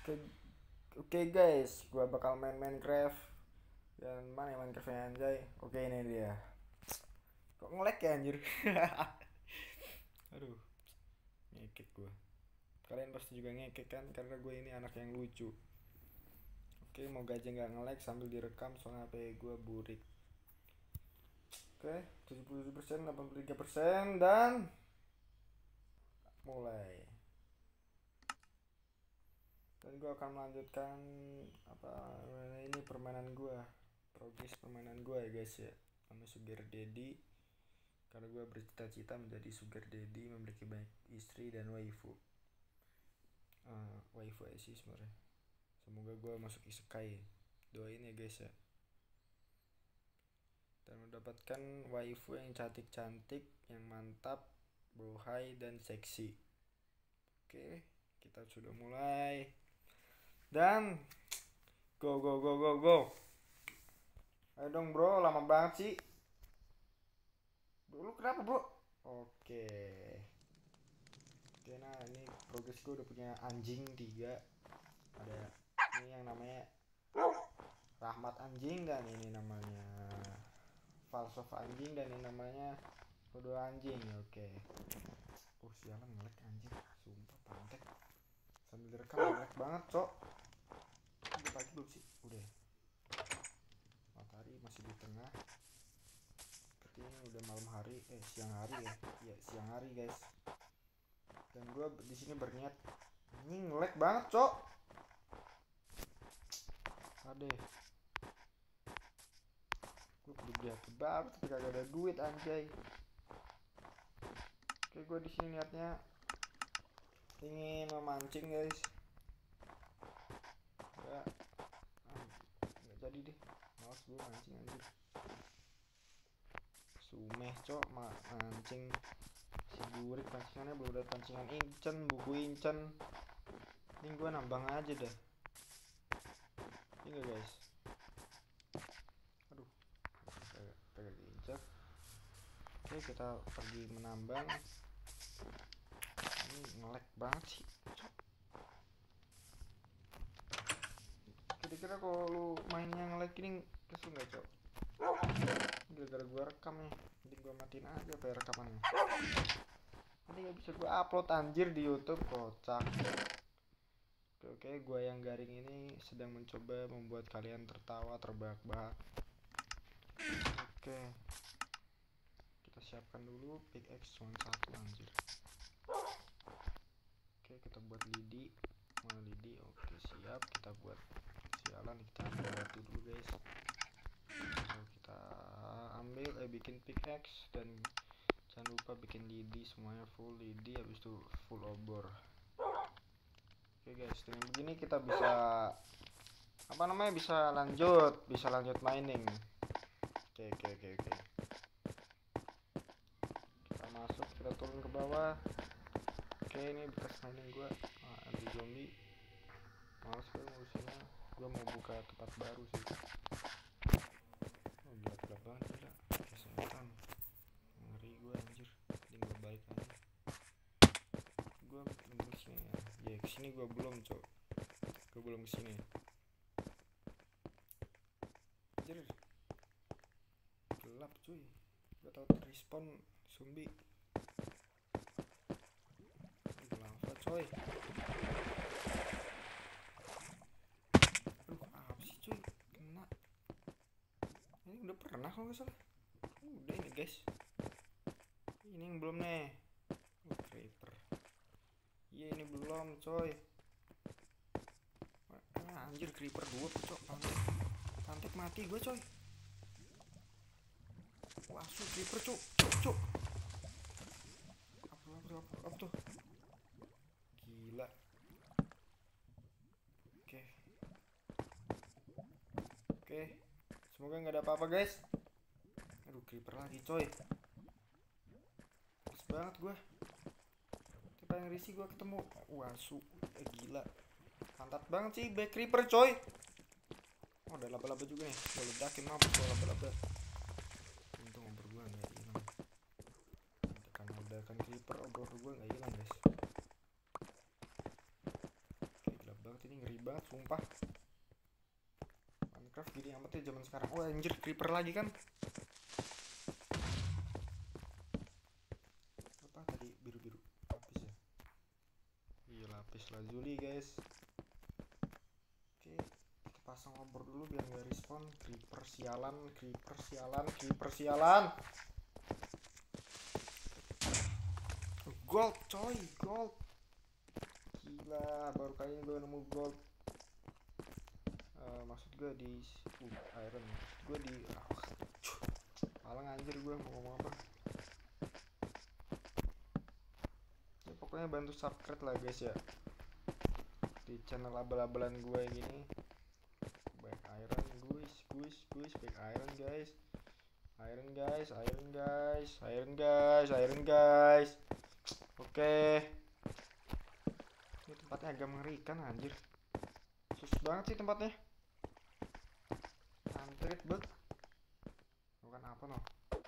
Oke, oke guys, gua bakal main Minecraft. Dan mana ya Minecraftnya anjay? Oke, ini dia. Kok nge-lag ya anjir? Aduh, ngekek gua. Kalian pasti juga ngekek kan karena gue ini anak yang lucu. Oke, moga aja nggak nge-lag sambil direkam soalnya HP gua burik. Oke, 77%, 83% dan mulai. Dan gue akan melanjutkan apa ini permainan gue, progres permainan gue ya guys ya, sama Sugar Daddy. Karena gue bercita-cita menjadi Sugar Daddy, memiliki banyak istri dan waifu. Waifu aja sih sebenarnya. Semoga gue masuk isekai, doain ya guys ya. Dan mendapatkan waifu yang cantik-cantik, yang mantap, bohai dan seksi. Oke, kita sudah mulai. Dan go go go go go. Ayo dong bro, lama banget sih. Bro, lu kenapa bro? Oke. Oke, nah ini progres gue udah punya anjing 3. Ada ini yang namanya Rahmat anjing, dan ini namanya Falsof anjing, dan ini namanya Dodo anjing. Oke. Sialan ngelek anjing. Sumpah pantek. Sambil direkam ngelek banget, cok. Udah pagi belum sih? Udah. Matahari masih di tengah. Seperti ini udah malam hari, siang hari ya. Iya, siang hari, guys. Dan gue di sini berniat ini nge-lag banget, cok. Adeh. Gue kudu beli HP baru tapi kagak ada duit anjay. Oke, gue di sini niatnya ingin memancing, guys. Ya, nggak jadi deh. Males gue mancing anjir. Sumeh cok, mancing si burik pancingannya belum ada pancingan incen, buku incen. Ini gue nambang aja dah. Ini gak guys? Aduh, kagak diinjak. Oke, kita pergi menambang. Ini nge-lag banget sih cok. Kira-kira kalau lu mainnya nge-lag ini kesel gak cok? Gara-gara gue rekam nih, nanti gue matiin aja apa rekamannya. Nanti gak bisa gue upload anjir di YouTube, kocak. Oke, gue yang garing ini sedang mencoba membuat kalian tertawa terbahak-bahak. Oke, kita siapkan dulu pickaxe cuma 1 anjir. Oke, kita buat lidi. Mana lidi? Oke, siap. Kita buat sialan, kita ambil batu dulu guys. Lalu kita ambil bikin pickaxe, dan jangan lupa bikin lidi, semuanya full lidi, habis itu full obor. Oke guys, dengan begini kita bisa bisa lanjut mining. Oke. Kita masuk, kita turun ke bawah. Oke, ini bekas mining gua. Ada zombie. Males gue ngurusinnya. Gua mau buka tempat baru sih. Gelap banget gila. Kayak setan. Ngeri gue anjir. Jadi gue balik aja. Gue kesini ya. Ya kesini gue belum cok. Gue belum kesini. Anjir. Gelap cuy. Gue tau respawn zombie. Lava coy. Aduh, apa sih cuy? Kena. Ini udah pernah kalau nggak salah. Udah ini guys. Ini yang belum nih. Creeper. Iya, ini belum coy. Anjir, creeper 2 cok. Pantek mati gue coy. Wah, creeper cok. Apa tuh? Gila. Oke. Semoga nggak ada apa-apa guys. Aduh, creeper lagi coy. Pas banget gue. Tapi yang risih gue ketemu. Wah, gila. Mantap banget sih back creeper coy. Oh, ada laba-laba juga nih. Gue ledakin, mampus gue laba-laba. Untung obor gue nggak hilang. Karena ledakan creeper, obor gue nggak hilang guys. Oke, gelap banget ini, ngeri banget. banget sumpah. Minecraft gini amat ya zaman sekarang. Oh anjir, creeper lagi kan. Apa tadi biru-biru? Lapis ya? Iya lapis lazuli guys. Oke, kita pasang obor dulu biar nggak respawn. Creeper sialan, creeper sialan, creeper sialan. Gold coy, gold. Gila, baru kali ini gue nemu gold. Maksud gue di iron. Gue di malang anjir gue mau ngomong apa. Ya, pokoknya bantu subscribe lah guys ya di channel abal-abalan gue yang ini. Back iron guys, back iron guys. Iron guys, iron guys, iron guys, iron guys. Oke. Ini tempatnya agak mengerikan anjir. Sus banget sih tempatnya. Antrit bet. Bukan apa no.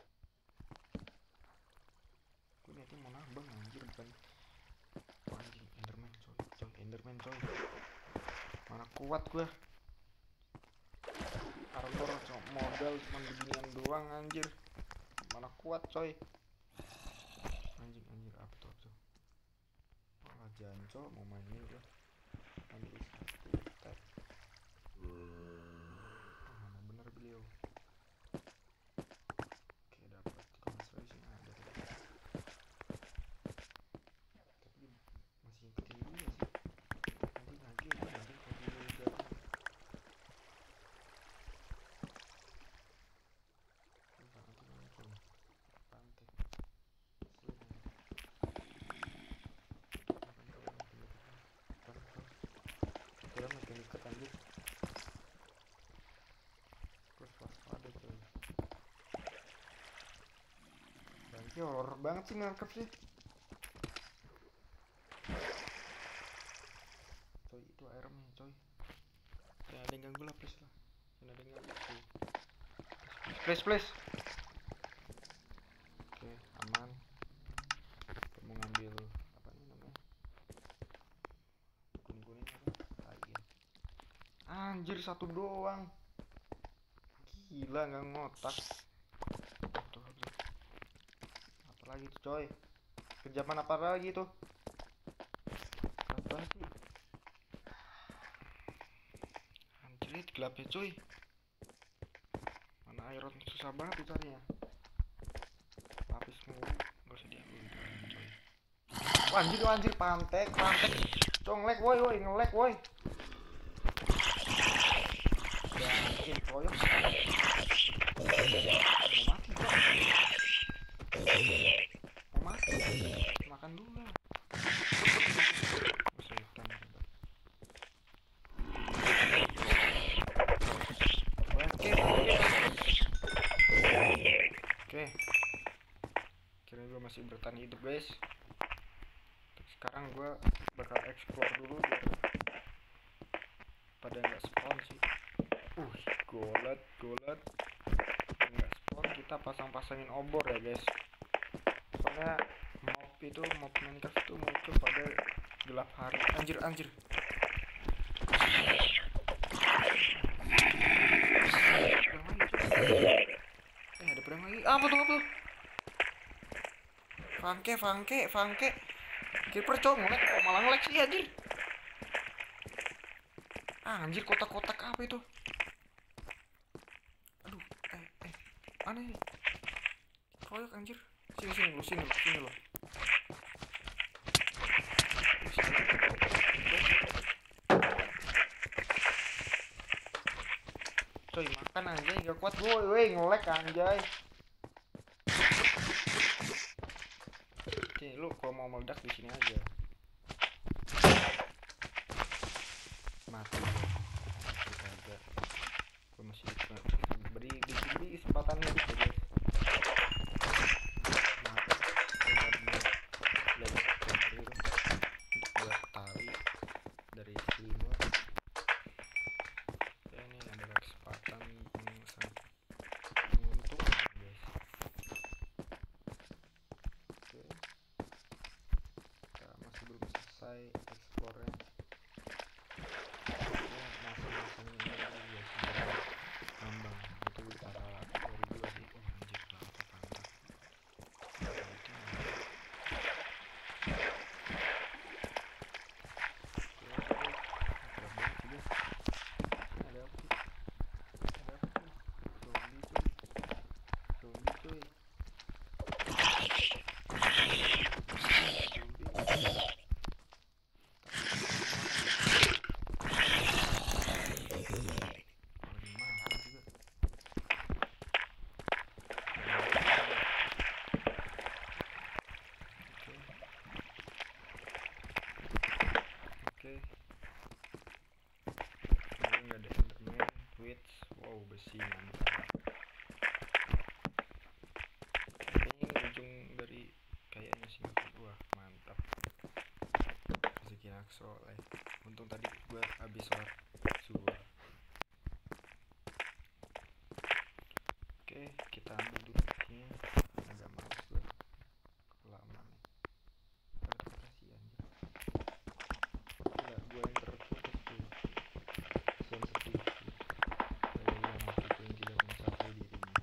Gue niatnya mau nambang anjir bukan. Oh, anjing enderman coy, enderman coy. Mana kuat gue. Armor modal cuma beginian doang anjir. Mana kuat coy. Anjing apa tuh? Malah janco mau main ini gue. Ambil satu tab. Mana bener beliau. Oke dapat konstruksi ada tadi. Tapi masih ngikutin dulu ya sih. Nanti lagi kalau dulu udah. Nanti muncul pantai. Kira makin deket anjir. Terus waspada coy. Bangke horror banget sih Minecraft sih. Coy itu airnya coy. Kayak ada yang ganggu lah please lah. Jangan ada yang ganggu coy. Please. Oke aman. Kita mau ngambil apa nih namanya? Kuning apa? Air. Anjir satu doang. Gila nggak ngotak. Tuh. Apa lagi tuh coy? Kejaman apa lagi tuh? Apa sih? Anjir gelapnya coy. Mana iron susah banget dicarinya. Lapis mulu nggak usah diambil coy. Wah, anjir pantek. Coy ngelek woi ngelek woi. Bangkin coy. Mau mati makan dulu lah. Oke. Kira gue masih bertahan hidup guys. Sekarang gue bakal explore dulu biar pada nggak spawn sih. Golet. Nggak spawn kita pasangin obor ya guys. Soalnya mob Minecraft itu muncul pada gelap hari. Anjir. Ada pedang lagi. Apa tuh? Fangke. Creeper cowok ngelek, malah ngelek sih anjir. Anjir kotak-kotak apa itu? Aduh, aneh. Koyak anjir. Sini lo. Coy, makan anjay, gak kuat woi, ngelek anjay. Oke, lu kalau mau meledak di sini aja. Mati. Gue masih beri kesempatan hidup ya guys. Buat tali dari selimut. Ya ini adalah kesempatan yang sangat menguntungkan guys. Oke. Kita masuk nggak ada enderman. Wits, wow, besi mantap. Ini ujung dari kayaknya sih. Wah, mantap. Rezeki anak soleh. Untung tadi gue habis sholat subuh. Oke, kita ambil dulu ini. Agak males gue kelamaan nih. Kasihan anjir. Gila, gue yang terputus tuh. Sensitif. Saya yang waktu yang tidak mencapai dirinya.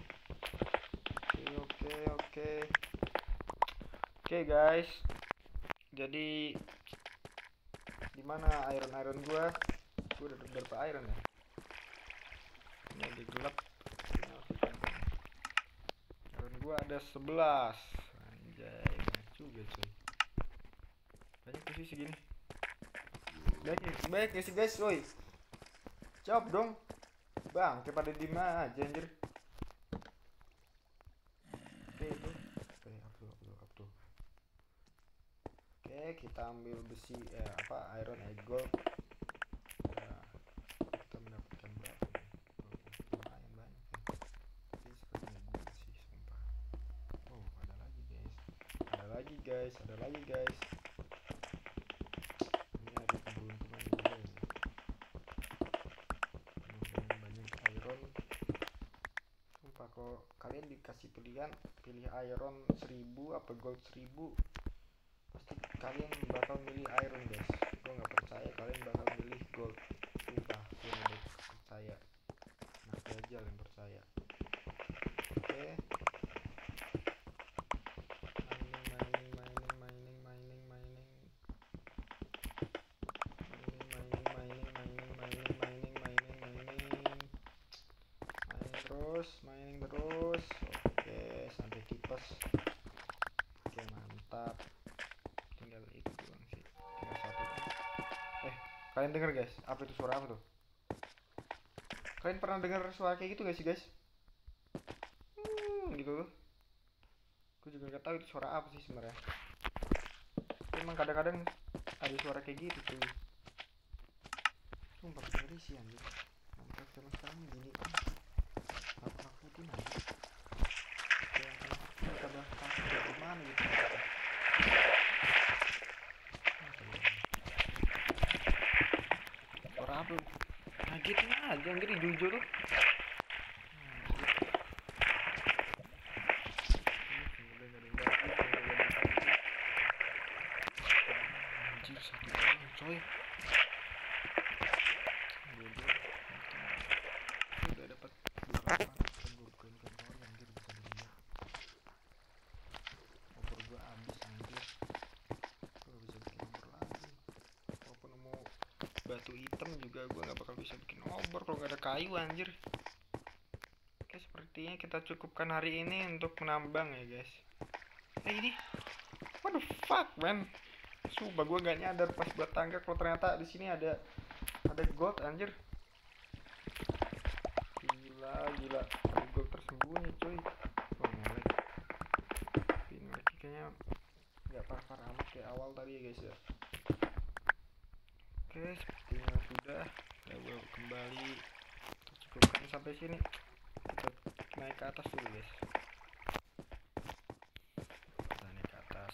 Oke guys. Jadi di mana iron gue? Gue udah berapa iron ya? Ini agak gelap. Iron gue ada 11. Anjay, banyak juga cuy. Banyak sih segini. Baik ya sih guys, woi. Jawab dong. Bang, kepada di mana aja anjir. Oke, itu. Up tuh. Oke, kita ambil besi iron gold. Nah, kita mendapatkan berapa nih? Lumayan banyak ya. Tapi sepertinya gue sih, sumpah. Oh, ada lagi guys. Ini ada keberuntungan juga ya. Banyak iron. Sumpah, kalau kalian dikasih pilihan pilih iron 1000 apa gold 1000, pasti kalian bakal milih iron guys. Gue nggak percaya kalian bakal milih gold. Sumpah, gue nggak percaya. Nah, aja yang percaya. Oke. Mining terus. Oke, sampai tipes. Oke, mantap. Tinggal itu doang sih. Tinggal satu. Kalian denger guys? Apa itu, suara apa tuh? Kalian pernah dengar suara kayak gitu gak sih guys? Gitu tuh. Gue juga gak tahu itu suara apa sih sebenarnya. Emang kadang-kadang ada suara kayak gitu tuh. Sumpah bikin risih anjir. Mantap, zaman sekarang gini kan. Nakutin aja. Kayak tambah takut ya gimana gitu. Suara apa? Ngagetin aja anjir, hijau-hijau tuh. Anjir, satu orang coy. Udah dapat beberapa gold coin anjir, bisa dilihat. Obor gua habis anjir. Gua bisa bikin obor lagi. Walaupun mau batu hitam juga gua nggak bakal bisa bikin obor kalau nggak ada kayu anjir. Oke, sepertinya kita cukupkan hari ini untuk menambang ya guys. Ini what the fuck man. Sumpah gue gak nyadar pas buat tangga kalau ternyata di sini ada gold anjir. Gila, ada gold tersembunyi cuy. Oh, ngelek. Tapi ngelek kayaknya gak parah-parah amat kayak awal tadi ya guys ya. Oke, sepertinya sudah. Ya gue kembali cukupkan sampai sini. Kita naik ke atas dulu guys. Kita naik ke atas.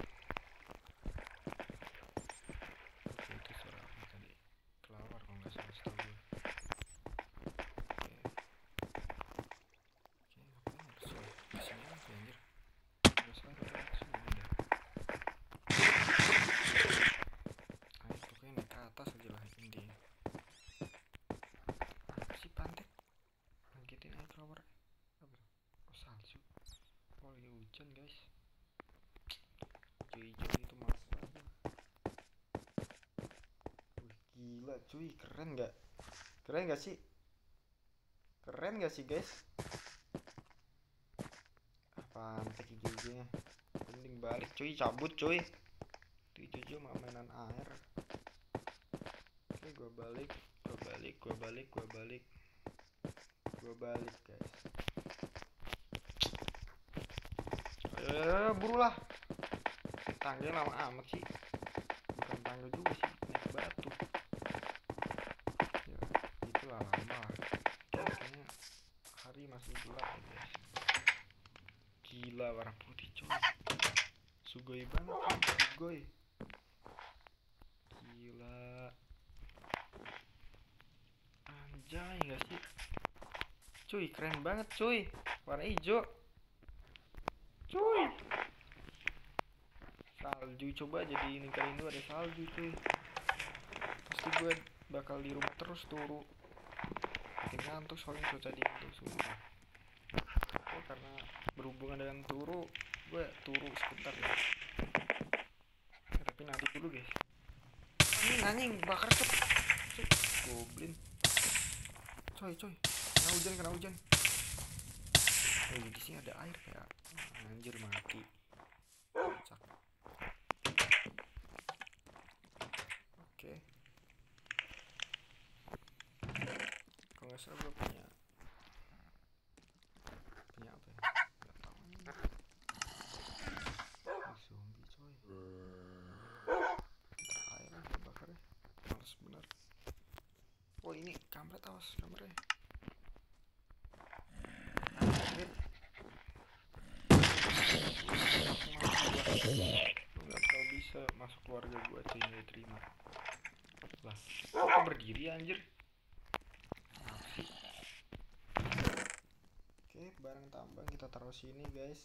Hujan guys, hijau-hijau itu males banget. Gila cuy, keren gak sih guys? Apaan tek hijau-hijaunya, mending balik cuy, cabut cuy. Itu hijau-hijau mah mainan air. Oke, gua balik guys. Burulah. Tangga lama amat sih. Bukan tangga juga sih, naik batu. Ya, Gila warna putih coy. Sugoi banget kan, sugoi. Gila. Anjay gak sih? Cuy keren banget cuy. Warna hijau. Cuy. Salju, coba jadi ini kali ini ada salju cuy. Pasti gue bakal di rumah terus turu. Makin ngantuk soalnya cuaca dingin tuh sumpah. Karena berhubungan dengan turu, gue turu sebentar ya. Tapi nanti dulu guys. Anjing bakar tuh. Goblin. Coy. Kena hujan. Oh, di sini ada air kayak. Anjir mati. Kocak. Oke. Kalau nggak salah gue punya apa ya? Nggak tahu nih. Zombie coy. Air lah bakar ya. Males bener. Oh ini kampret, awas kameranya. Lu gak bakal bisa masuk keluarga gue cuy, gak diterima. Lah, kok berdiri anjir? Kenapa sih? Oke, barang tambang kita taruh sini guys.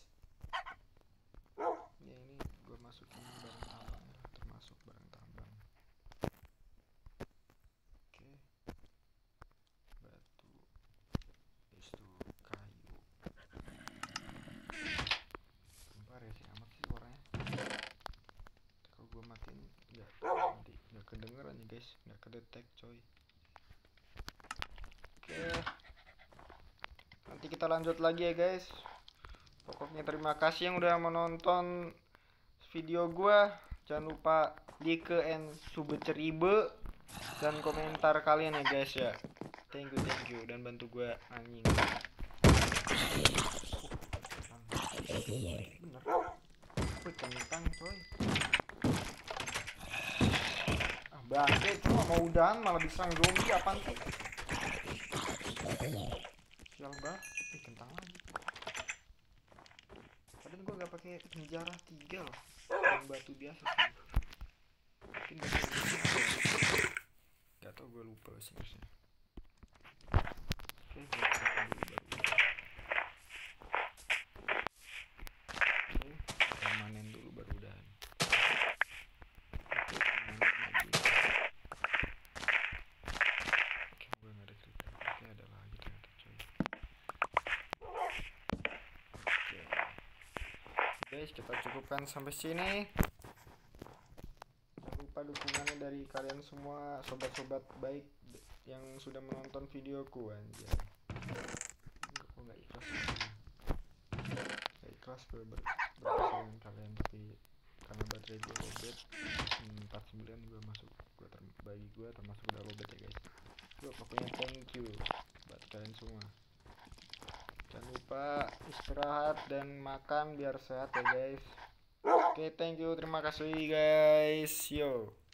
Ya ini gue masukin barang tambang ya, termasuk barang tambang. Oke, batu, habis itu kayu. Sumpah rese amat sih suaranya. Kalau gue matiin nanti nggak kedengeran nih guys, nggak kedetek coy. Oke, nanti kita lanjut lagi ya guys. Pokoknya terima kasih yang udah menonton video gua. Jangan lupa like and subscribe dan komentar kalian ya guys ya. Thank you dan bantu gua anjing. Bener. Wih kentang coy. Bangke cuma mau udahan malah diserang zombie apaan sih? Sial banget. Kentang lagi. Padahal gue gak pakai penjara 3 loh, yang batu biasa sih. Mungkin gak tau, gue lupa sebenarnya. Oke, gue pakai dulu baru. Oke, kita manen dulu baru udahan. Oke, manen lagi. Oke, gue gak ada cerita. Oke, ada lagi ternyata coy. Guys, kita cukupkan sampai sini. Jangan lupa dukungannya dari kalian semua, sobat-sobat baik yang sudah menonton videoku anjir. Kok nggak ikhlas? Nggak ikhlas gue berkesan kalian, tapi karena baterai gue lowbat 49 gue masuk, bagi gue termasuk udah lowbat ya guys. Gue pokoknya thank you buat kalian semua. Jangan lupa istirahat dan makan biar sehat ya guys. Oke, thank you, terima kasih guys. Yo.